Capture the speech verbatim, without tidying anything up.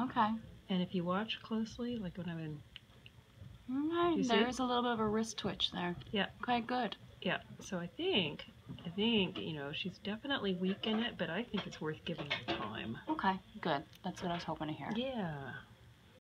Okay. And if you watch closely, like when I'm in... Right, there is a little bit of a wrist twitch there. Yeah. Okay, good. Yeah, so I think, I think, you know, she's definitely weak in it, but I think it's worth giving her time. Okay, good. That's what I was hoping to hear. Yeah.